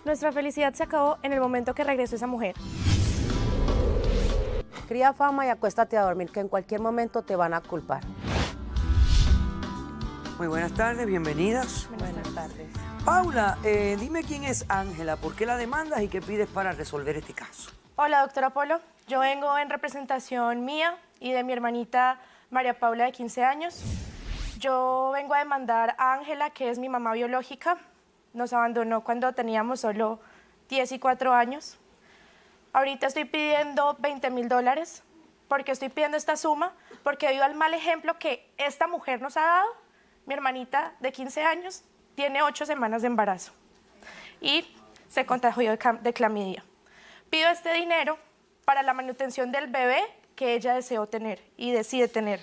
Nuestra felicidad se acabó en el momento que regresó esa mujer. Cría fama y acuéstate a dormir, que en cualquier momento te van a culpar. Muy buenas tardes, bienvenidas. Buenas tardes. Paula, dime quién es Ángela, por qué la demandas y qué pides para resolver este caso. Hola, doctora Polo. Yo vengo en representación mía y de mi hermanita María Paula, de 15 años. Yo vengo a demandar a Ángela, que es mi mamá biológica. Nos abandonó cuando teníamos solo 10 y 4 años. Ahorita estoy pidiendo $20.000. ¿Por qué estoy pidiendo esta suma? Porque debido al mal ejemplo que esta mujer nos ha dado, mi hermanita de 15 años tiene 8 semanas de embarazo y se contagió de clamidia. Pido este dinero para la manutención del bebé que ella deseó tener y decide tener.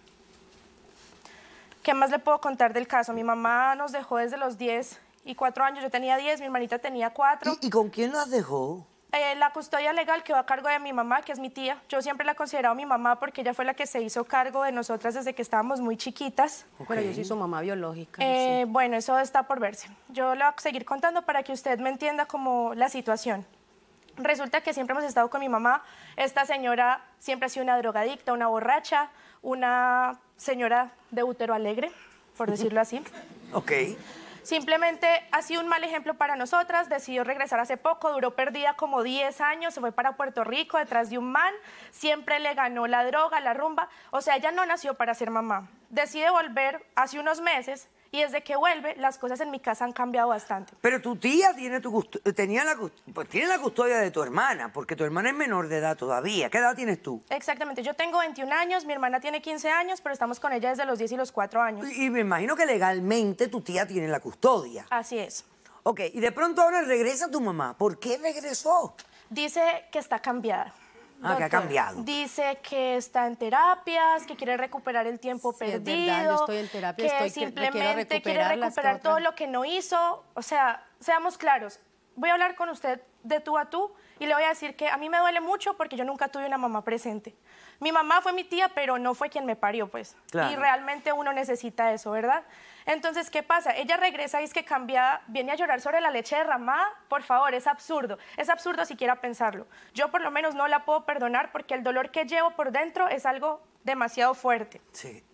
¿Qué más le puedo contar del caso? Mi mamá nos dejó desde los 10 y 4 años. Yo tenía 10, mi hermanita tenía 4. ¿Y con quién las dejó? La custodia legal quedó a cargo de mi mamá, que es mi tía. Yo siempre la he considerado mi mamá porque ella fue la que se hizo cargo de nosotras desde que estábamos muy chiquitas. Pero yo soy su mamá biológica. Sí. Bueno, eso está por verse. Yo le voy a seguir contando para que usted me entienda como la situación. Resulta que siempre hemos estado con mi mamá. Esta señora siempre ha sido una drogadicta, una borracha, una señora de útero alegre, por decirlo así. Ok. Simplemente ha sido un mal ejemplo para nosotras, decidió regresar hace poco, duró perdida como 10 años, se fue para Puerto Rico detrás de un man, siempre le ganó la droga, la rumba, o sea, ella no nació para ser mamá. Decide volver hace unos meses y desde que vuelve las cosas en mi casa han cambiado bastante. Pero tu tía tiene tiene la custodia de tu hermana, porque tu hermana es menor de edad todavía. ¿Qué edad tienes tú? Exactamente, yo tengo 21 años, mi hermana tiene 15 años, pero estamos con ella desde los 10 y los 4 años. Y me imagino que legalmente tu tía tiene la custodia. Así es. Ok, y de pronto ahora regresa tu mamá. ¿Por qué regresó? Dice que está cambiada. Ah, que ha cambiado. Dice que está en terapias, que quiere recuperar el tiempo perdido. Es verdad, yo estoy en terapia, que simplemente quiere recuperar todo lo que no hizo. O sea, seamos claros. Voy a hablar con usted de tú a tú y le voy a decir que a mí me duele mucho porque yo nunca tuve una mamá presente. Mi mamá fue mi tía, pero no fue quien me parió, pues. Claro. Y realmente uno necesita eso, ¿verdad? Entonces, ¿qué pasa? Ella regresa y es que cambia, viene a llorar sobre la leche derramada. Por favor, es absurdo. Es absurdo siquiera pensarlo. Yo por lo menos no la puedo perdonar porque el dolor que llevo por dentro es algo demasiado fuerte. Sí.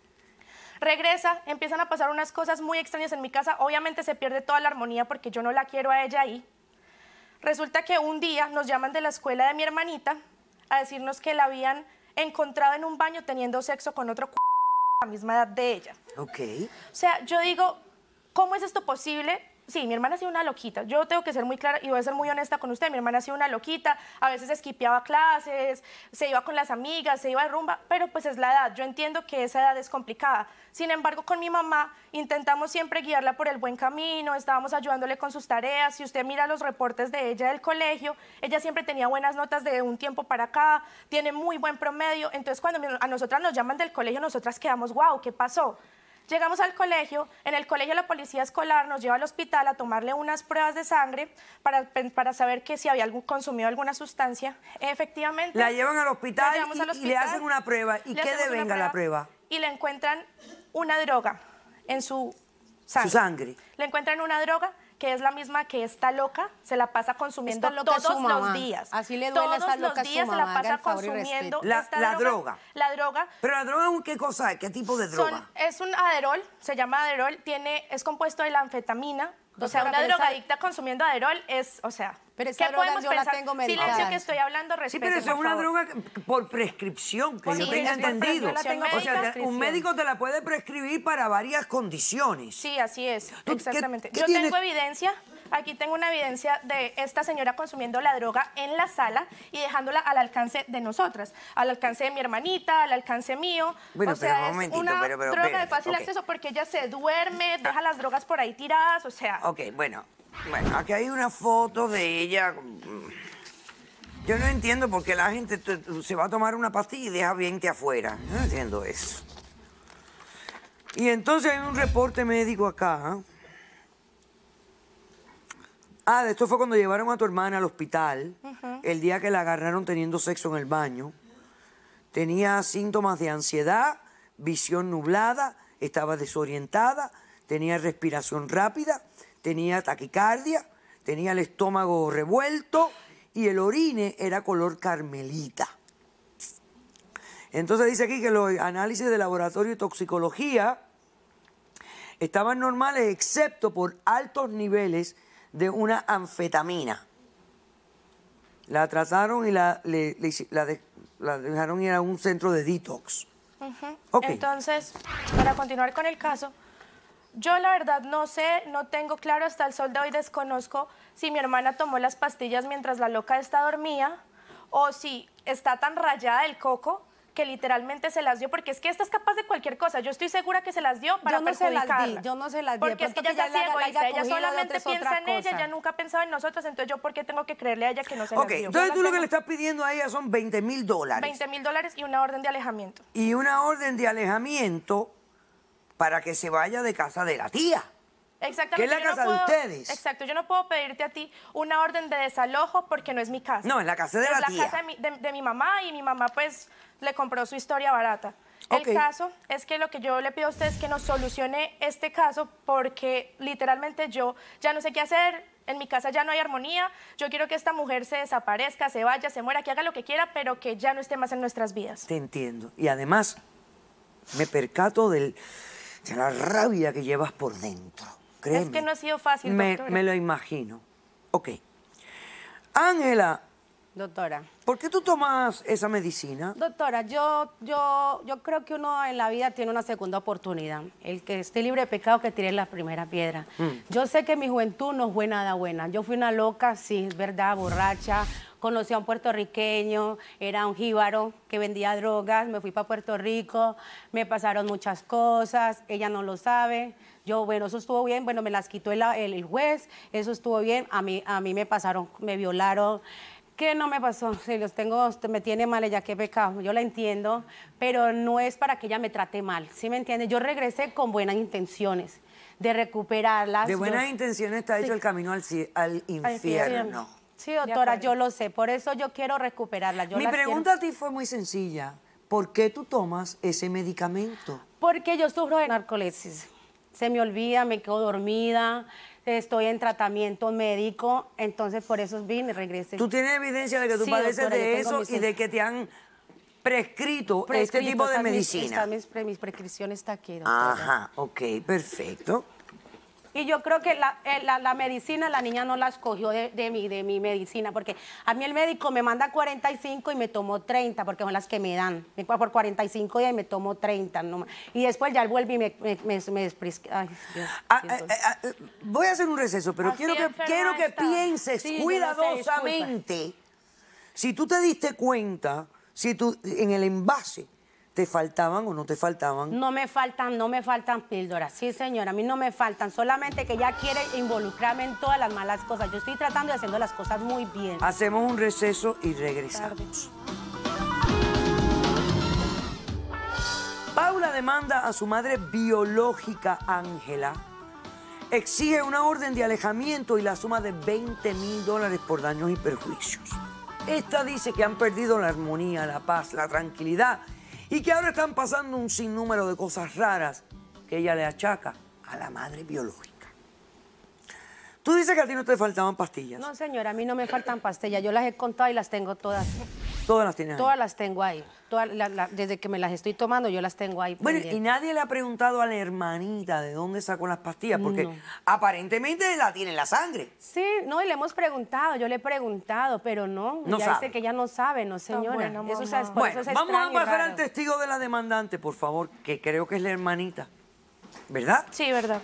Regresa, empiezan a pasar unas cosas muy extrañas en mi casa. Obviamente se pierde toda la armonía porque yo no la quiero a ella ahí. Resulta que un día nos llaman de la escuela de mi hermanita a decirnos que la habían encontrado en un baño teniendo sexo con otro a la misma edad de ella. Ok. O sea, yo digo, ¿cómo es esto posible? Sí, mi hermana ha sido una loquita. Yo tengo que ser muy clara y voy a ser muy honesta con usted. Mi hermana ha sido una loquita. A veces esquipeaba clases, se iba con las amigas, se iba de rumba, pero pues es la edad. Yo entiendo que esa edad es complicada. Sin embargo, con mi mamá intentamos siempre guiarla por el buen camino, estábamos ayudándole con sus tareas. Si usted mira los reportes de ella del colegio, ella siempre tenía buenas notas de un tiempo para acá, tiene muy buen promedio. Entonces, cuando a nosotras nos llaman del colegio, nosotras quedamos, wow, ¿qué pasó? Llegamos al colegio, en el colegio la policía escolar nos lleva al hospital a tomarle unas pruebas de sangre para saber que si había consumido alguna sustancia. Efectivamente. La llevan al hospital, y le hacen una prueba. ¿Y qué devenga la prueba? Y le encuentran una droga en su sangre. Su sangre. Le encuentran una droga que es la misma que esta loca se la pasa consumiendo todos los días. Así le duele a esta loca a su mamá. Todos los días se la pasa consumiendo la droga. La droga. ¿Pero la droga qué cosa es? ¿Qué tipo de droga? Es un Aderol, se llama Aderol, es compuesto de la anfetamina. O sea, una drogadicta consumiendo Aderol es, o sea, pero esa ¿qué podemos yo pensar? la tengo medicada. Silencio que estoy hablando, respeto, Sí, pero eso es una droga por prescripción, que yo tenga entendido. O sea, un médico te la puede prescribir para varias condiciones. Sí, así es, exactamente. ¿Qué Yo tienes? tengo evidencia, aquí tengo una evidencia de esta señora consumiendo la droga en la sala y dejándola al alcance de nosotras, al alcance de mi hermanita, al alcance mío. Bueno, o sea, pero un momentito, es una droga espérate, de fácil acceso porque ella se duerme, deja las drogas por ahí tiradas, o sea... Ok, bueno, aquí hay una foto de ella. Yo no entiendo por qué la gente se va a tomar una pastilla y deja 20 afuera. Yo no entiendo eso. Y entonces hay un reporte médico acá. Esto fue cuando llevaron a tu hermana al hospital, el día que la agarraron teniendo sexo en el baño. Tenía síntomas de ansiedad, visión nublada, estaba desorientada, tenía respiración rápida, tenía taquicardia, tenía el estómago revuelto y el orine era color carmelita. Entonces dice aquí que los análisis de laboratorio y toxicología estaban normales excepto por altos niveles de una anfetamina. La trataron y la dejaron ir a un centro de detox. Okay. Entonces, para continuar con el caso, yo la verdad no sé, no tengo claro, hasta el sol de hoy desconozco si mi hermana tomó las pastillas mientras la loca esta dormía o si está tan rayada del coco que literalmente se las dio, porque es que esta es capaz de cualquier cosa. Yo estoy segura que se las dio para perjudicarla. Yo no se las di. Porque es que ella es así egoísta, ella solamente piensa en ella, ella nunca ha pensado en nosotros, entonces yo ¿por qué tengo que creerle a ella que no se las dio? Entonces tú lo que le estás pidiendo a ella son $20,000. $20,000 y una orden de alejamiento. Y una orden de alejamiento para que se vaya de casa de la tía. Exactamente. Que es la casa de ustedes. Exacto, yo no puedo pedirte a ti una orden de desalojo porque no es mi casa. No, es la casa de la tía. Es la casa de mi mamá y mi mamá pues le compró su historia barata. El caso es que lo que yo le pido a usted es que nos solucione este caso porque literalmente yo ya no sé qué hacer, en mi casa ya no hay armonía, yo quiero que esta mujer se desaparezca, se vaya, se muera, que haga lo que quiera, pero que ya no esté más en nuestras vidas. Te entiendo. Y además me percato de la rabia que llevas por dentro. Créeme. Es que no ha sido fácil, doctora. Me lo imagino. Ok. Ángela. Doctora. ¿Por qué tú tomas esa medicina? Doctora, yo creo que uno en la vida tiene una segunda oportunidad. El que esté libre de pecado que tire la primera piedra. Yo sé que mi juventud no fue nada buena. Yo fui una loca, sí, es verdad, borracha. Conocí a un puertorriqueño, era un jíbaro que vendía drogas. Me fui para Puerto Rico, me pasaron muchas cosas, ella no lo sabe. Yo, bueno, eso estuvo bien, bueno, me las quitó el juez, eso estuvo bien. A mí me pasaron, me violaron. ¿Qué no me pasó? Si los tengo, me tiene mal ella, qué pecado. Yo la entiendo, pero no es para que ella me trate mal, ¿sí me entiende? Yo regresé con buenas intenciones de recuperarlas. De buenas intenciones está hecho el camino al infierno. Sí, doctora, yo lo sé, por eso yo quiero recuperarla. Mi pregunta a ti fue muy sencilla. ¿Por qué tú tomas ese medicamento? Porque yo sufro de narcolepsia. Se me olvida, me quedo dormida, estoy en tratamiento médico, entonces por eso vine y regresé. ¿Tú tienes evidencia de que tú padeces doctora, de eso y de que te han prescrito este tipo de medicina? Mis prescripciones está aquí, doctora. Ajá, ok, perfecto. Y yo creo que la medicina, la niña no la escogió de mi medicina, porque a mí el médico me manda 45 y me tomó 30, porque son las que me dan. Por 45 días y me tomo 30. No, y después ya vuelve y me ay, Dios, voy a hacer un receso, pero quiero que pienses cuidadosamente. Si tú te diste cuenta, si tú en el envase ¿te faltaban o no te faltaban? No me faltan píldoras. Sí, señora, a mí no me faltan. Solamente que ella quiere involucrarme en todas las malas cosas. Yo estoy tratando de haciendo las cosas muy bien. Hacemos un receso y regresamos. Paula demanda a su madre biológica, Ángela. Exige una orden de alejamiento y la suma de $20,000 por daños y perjuicios. Esta dice que han perdido la armonía, la paz, la tranquilidad y que ahora están pasando un sinnúmero de cosas raras que ella le achaca a la madre biológica. Tú dices que a ti no te faltaban pastillas. No, señora, a mí no me faltan pastillas. Yo las he contado y las tengo todas. ¿Todas las tienes ahí? Todas las tengo ahí. Desde que me las estoy tomando, yo las tengo ahí. Bueno, pendiente. y nadie le ha preguntado a la hermanita de dónde sacó las pastillas, porque aparentemente la tiene en la sangre. Sí, no, y le hemos preguntado, yo le he preguntado, pero no. No ella sabe. dice que ella no sabe, no, señora. Bueno, eso, bueno, eso es vamos a extraño y pasar raro. al testigo de la demandante, por favor, que creo que es la hermanita. ¿Verdad? Sí, verdad.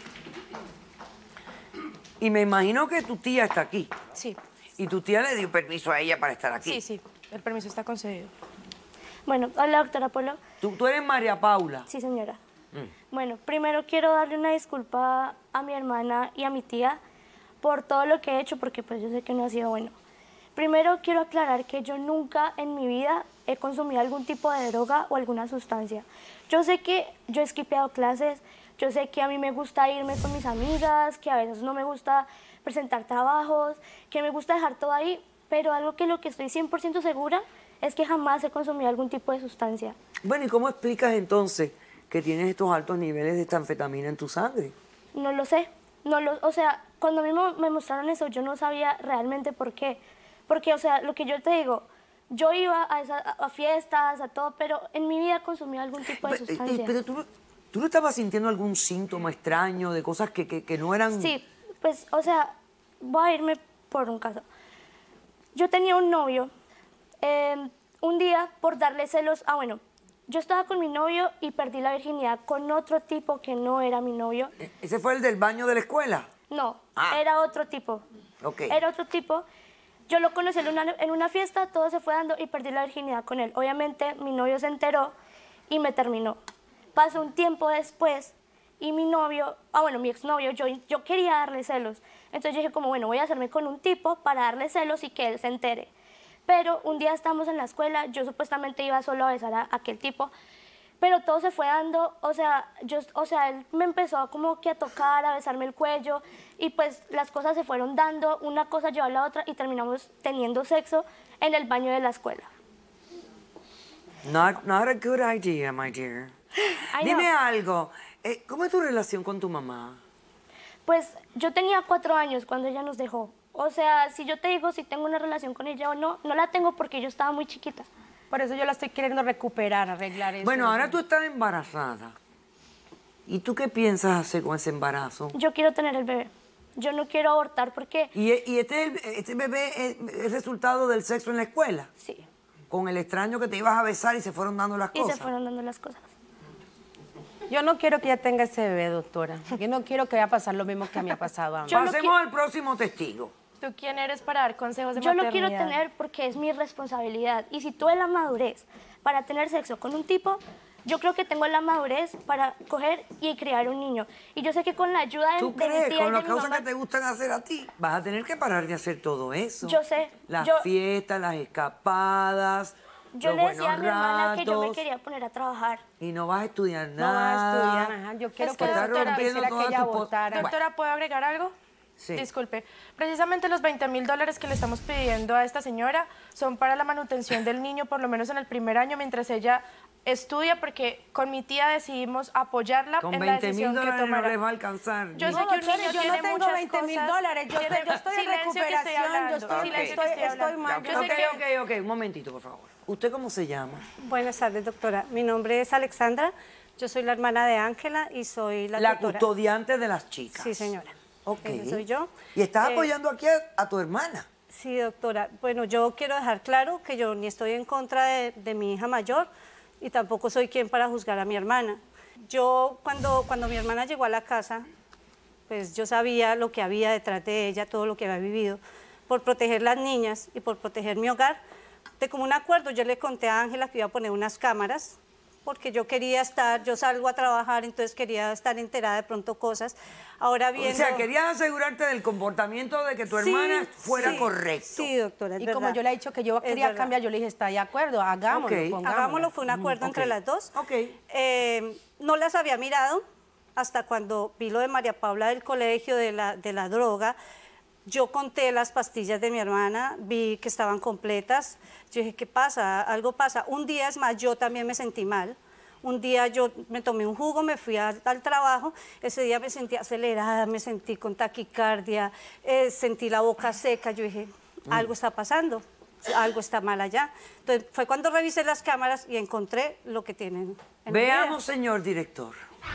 Y me imagino que tu tía está aquí. Sí. Y tu tía le dio permiso a ella para estar aquí. Sí, sí, el permiso está concedido. Bueno, hola, doctora Polo. Tú eres María Paula. Sí, señora. Bueno, primero quiero darle una disculpa a mi hermana y a mi tía por todo lo que he hecho, porque pues yo sé que no ha sido bueno. Primero quiero aclarar que yo nunca en mi vida he consumido algún tipo de droga o alguna sustancia. Yo sé que yo he skipeado clases, yo sé que a mí me gusta irme con mis amigas, que a veces no me gusta presentar trabajos, que me gusta dejar todo ahí, pero algo que lo que estoy 100% segura es que jamás he consumido algún tipo de sustancia. Bueno, ¿y cómo explicas entonces que tienes estos altos niveles de esta anfetamina en tu sangre? No lo sé. o sea, cuando a mí me mostraron eso, yo no sabía realmente por qué. Porque, o sea, lo que yo te digo, yo iba a fiestas, a todo, pero en mi vida consumía algún tipo de sustancia. Pero tú no estabas sintiendo algún síntoma extraño de cosas que no eran... Sí, pues, o sea, voy a irme por un caso. Yo tenía un novio, un día por darle celos, bueno, yo estaba con mi novio y perdí la virginidad con otro tipo que no era mi novio. ¿Ese fue el del baño de la escuela? No, era otro tipo. Ok. Era otro tipo. Yo lo conocí en una fiesta, todo se fue dando y perdí la virginidad con él. Obviamente mi novio se enteró y me terminó. Pasó un tiempo después y mi novio, mi exnovio, yo quería darle celos. Entonces yo dije como, bueno, voy a hacerme con un tipo para darle celos y que él se entere. Pero un día estábamos en la escuela, yo supuestamente iba solo a besar a aquel tipo, pero todo se fue dando, él me empezó como que a tocar, a besarme el cuello, y pues las cosas se fueron dando, una cosa llevó a la otra, y terminamos teniendo sexo en el baño de la escuela. Not a good idea, my dear. Dime algo, ¿cómo es tu relación con tu mamá? Pues yo tenía 4 años cuando ella nos dejó. O sea, si yo te digo si tengo una relación con ella o no, no la tengo porque yo estaba muy chiquita. Por eso yo la estoy queriendo recuperar, arreglar eso. Bueno, ahora tú estás embarazada. ¿Y tú qué piensas hacer con ese embarazo? Yo quiero tener el bebé. Yo no quiero abortar porque... ¿Y este bebé es resultado del sexo en la escuela? Sí. Con el extraño que te ibas a besar y se fueron dando las cosas. Y se fueron dando las cosas. Yo no quiero que ella tenga ese bebé, doctora. Yo no quiero que vaya a pasar lo mismo que me ha pasado a mí. Pasemos al próximo testigo. ¿Tú quién eres para dar consejos de Yo maternidad? lo quiero tener porque es mi responsabilidad. Y si tuve la madurez para tener sexo con un tipo, yo creo que tengo la madurez para coger y criar un niño. Y yo sé que con la ayuda de ¿Tú mi crees, tía y con de las mi cosas mamá, que te gustan hacer a ti, vas a tener que parar de hacer todo eso? Yo sé. Las fiestas, las escapadas, yo los le decía a buenos mi hermana que yo me ratos, quería poner a trabajar. y no vas a estudiar No va a nada. estudiar, ajá. Yo quiero Es que que, la doctora, doctora quisiera rompiendo que ella todas tus votara. Doctora, ¿puedo agregar algo? Sí. Disculpe. Precisamente los $20,000 que le estamos pidiendo a esta señora son para la manutención del niño, por lo menos en el primer año, mientras ella estudia, porque con mi tía decidimos apoyarla Con en la $20,000 decisión que no tomara. les va a alcanzar. Yo sé No, que un doctora, niño yo tiene no tengo muchas $20,000. cosas. Yo estoy en Silencio que estoy recuperación. hablando. Yo estoy, Silencio que estoy estoy hablando. mal. Yo sé que- Ok, un momentito, por favor. ¿Usted cómo se llama? Buenas tardes, doctora. Mi nombre es Alexandra. Yo soy la hermana de Ángela y soy la La tutora. custodiante de las chicas. Sí, señora. Ok. Esa soy yo. Y estás apoyando aquí a tu hermana. Sí, doctora. Bueno, yo quiero dejar claro que yo ni estoy en contra de mi hija mayor y tampoco soy quien para juzgar a mi hermana. Yo, cuando mi hermana llegó a la casa, pues yo sabía lo que había detrás de ella, todo lo que había vivido. Por proteger las niñas y por proteger mi hogar, de común acuerdo yo le conté a Ángela que iba a poner unas cámaras porque yo quería yo salgo a trabajar, entonces quería estar enterada de pronto cosas. Ahora viendo... O sea, querías asegurarte del comportamiento de que tu Sí, hermana fuera sí, correcto. Sí, doctora, es Y verdad. como yo le he dicho que yo Es quería verdad. cambiar, yo le dije, está de acuerdo, hagámoslo, Ok. pongámoslo. Hagámoslo, fue un acuerdo entre ok. las dos. Ok. No las había mirado hasta cuando vi lo de María Paula del colegio, de la droga. Yo conté las pastillas de mi hermana, vi que estaban completas. Yo dije, ¿qué pasa? Algo pasa. Un día, es más, yo también me sentí mal. Un día yo me tomé un jugo, me fui al trabajo. Ese día me sentí acelerada, me sentí con taquicardia, sentí la boca seca. Yo dije, algo está pasando, algo está mal allá. Entonces fue cuando revisé las cámaras y encontré lo que tienen en mi vida. Veamos, señor director.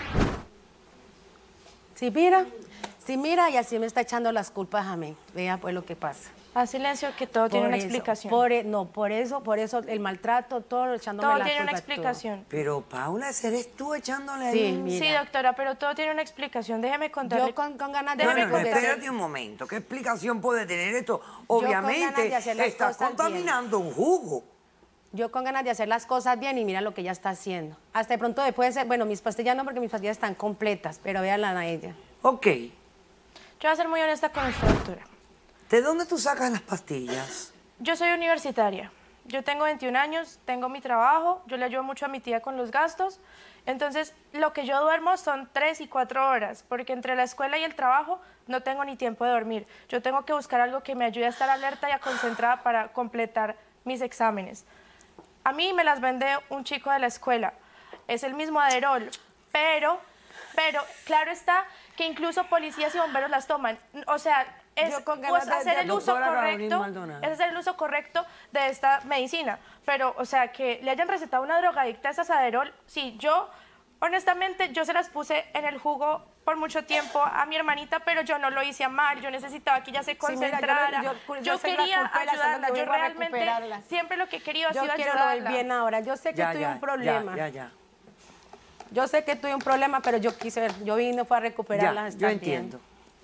Sí, mira, y así me está echando las culpas a mí. Vea pues lo que pasa. Haz silencio, que todo tiene una explicación. Por eso el maltrato, todo echándome Todo la tiene una culpa, todo. explicación. Pero, Paula, ese eres tú echándole Sí, ahí. mira. Sí, doctora, pero todo tiene una explicación. Déjeme contarle. Yo con ganas de... No, Déjeme no, contar. espérate un momento. ¿Qué explicación puede tener esto? ganas Obviamente, de hacer las estás cosas bien. contaminando un jugo. Yo con ganas de hacer las cosas bien y mira lo que ella está haciendo. Hasta de pronto después de ser... Bueno, mis pastillas no, porque mis pastillas están completas, pero véanla a ella. Ok. Yo voy a ser muy honesta con usted, doctora. ¿De dónde tú sacas las pastillas? Yo soy universitaria. Yo tengo 21 años, tengo mi trabajo, yo le ayudo mucho a mi tía con los gastos. Entonces, lo que yo duermo son 3 y 4 horas, porque entre la escuela y el trabajo no tengo ni tiempo de dormir. Yo tengo que buscar algo que me ayude a estar alerta y a concentrada para completar mis exámenes. A mí me las vende un chico de la escuela. Es el mismo Aderol, pero claro está que incluso policías y bomberos las toman. O sea, es Yo con pues, ganas de- hacer el uso Doctora Carolina correcto, Maldonado. es hacer el uso correcto de esta medicina. Pero, o sea, que le hayan recetado una drogadicta esa Saderol, sí, yo, honestamente, yo se las puse en el jugo por mucho tiempo a mi hermanita, pero yo no lo hice a mal, yo necesitaba que ella se Sí, mira, concentrara. yo soy la quería culpera, solo ayudarla, que yo vengo a realmente recuperarla. siempre lo que he querido ha Yo sido quiero lo ayudarla. del bien ahora. Yo sé que tuve un problema. Ya. Yo sé que tuve un problema, pero yo vine fue a recuperarla. Ya, estar yo bien. entiendo.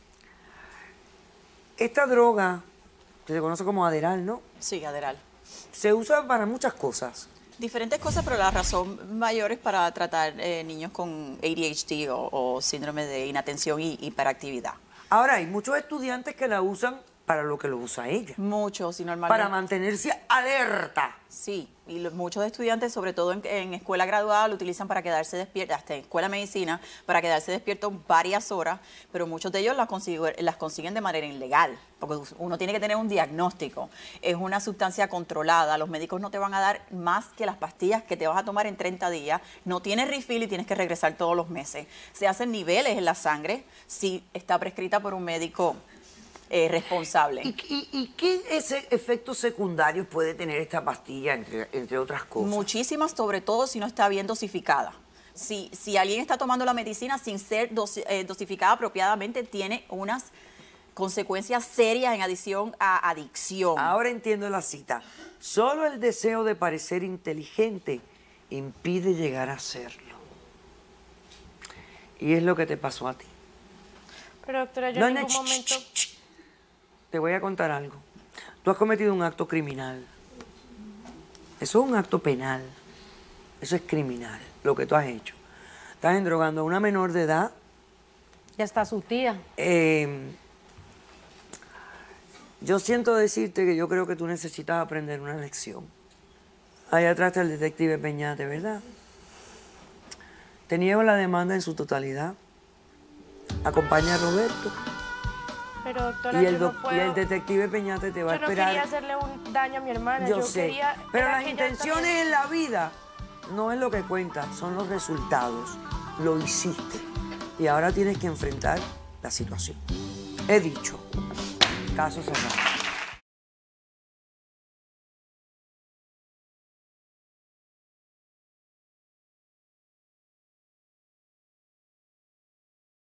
Esta droga, que se conoce como Adderall, ¿no? Sí, Adderall. Se usa para muchas cosas. Diferentes cosas, pero la razón mayor es para tratar niños con ADHD o síndrome de inatención y hiperactividad. Ahora, hay muchos estudiantes que la usan para lo que lo usa ella. Muchos, y normalmente... Para mantenerse alerta. Sí, y muchos estudiantes, sobre todo en escuela graduada, lo utilizan para quedarse despiertos, hasta en escuela de medicina, para quedarse despiertos varias horas, pero muchos de ellos las consiguen de manera ilegal, porque uno tiene que tener un diagnóstico. Es una sustancia controlada, los médicos no te van a dar más que las pastillas que te vas a tomar en 30 días, no tienes refill y tienes que regresar todos los meses. Se hacen niveles en la sangre, si está prescrita por un médico responsable. ¿Y qué efectos secundarios puede tener esta pastilla, entre otras cosas? Muchísimas, sobre todo si no está bien dosificada. Si alguien está tomando la medicina sin ser dosificada apropiadamente, tiene unas consecuencias serias en adición a adicción. Ahora entiendo la cita. Solo el deseo de parecer inteligente impide llegar a serlo. Y es lo que te pasó a ti. Pero doctora, yo No, en no, ningún momento... Te voy a contar algo. Tú has cometido un acto criminal. Eso es un acto penal. Eso es criminal, lo que tú has hecho. Estás endrogando a una menor de edad. Ya está su tía. Yo siento decirte que yo creo que tú necesitas aprender una lección. Ahí atrás está el detective Peñate, ¿verdad? Te niego la demanda en su totalidad. Acompaña a Roberto. Pero doctora, Y yo el, no puedo... y el detective Peñate te va a Yo no esperar. quería hacerle un daño a mi hermana. Yo sé. Quería, Pero era las que ella intenciones también- en la vida no es lo que cuenta, son los resultados. Lo hiciste. Y ahora tienes que enfrentar la situación. He dicho. Caso cerrado.